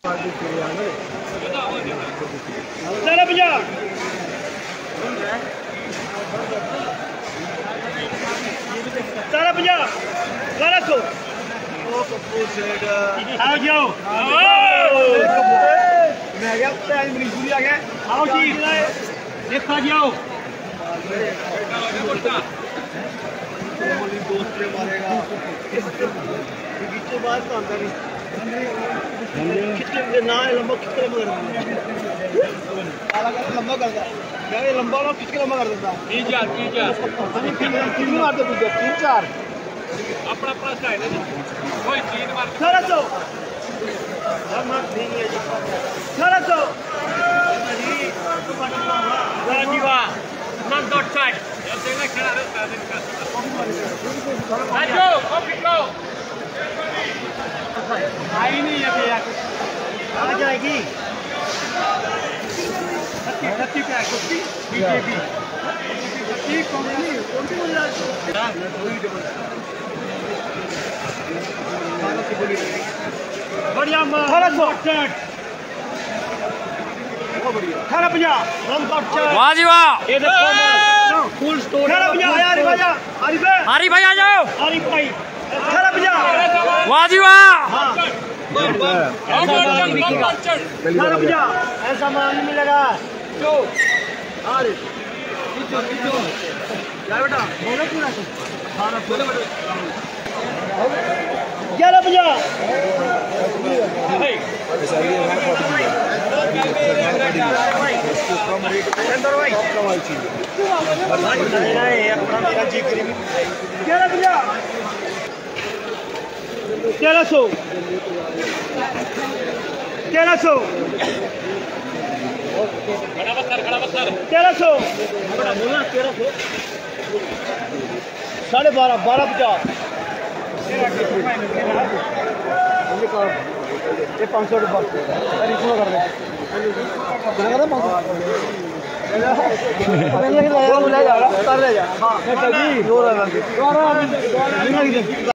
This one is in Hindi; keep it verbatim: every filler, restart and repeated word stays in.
तेरह पंजाह तेरह पंजाह बारह सौ आओ जाओ मैं गया मरीजपुरी आ गया आओ जी देखा जाओ दोस्त मारेगा बात तो आता नहीं कितने ना लंबा कितने लंबा कर लंबा कर यार लंबा ना कितने लंबा कर देता तीन चार तीन चार तीन मारते तुझे तीन चार अपना अपना स्टाइल है जी कोई तीन मार सारा सौ सारा सौ जी वाह नॉट डॉट साइड देखना खेला रहता है राजू कॉपी को आई नहीं है यार आ जाएगी सत्ती सत्ती क्या है कुश्ती बीजेपी सत्ती कौन सी कौन सी बोल रहा है बढ़िया अठारह सौ अठारह पंजाह वाह जी वाह ये देखो फुल स्टोर अठारह पंजाह यार भाई आरिफ आरिफ भाई आ जाओ आरिफ भाई अठारह पंजाह वाह जी वाह अठारह पंजाह ऐसा मान नहीं मिलेगा जो आरिफ यार बेटा बोलो पूरा ग्यारह पंजाह ग्यारह पंजाह तेरह सौ तेरह सौ तेरह सौ बोलना तेरह सौ साढ़े बारह बारह पचास ये पाँच सौ रुपये कर दे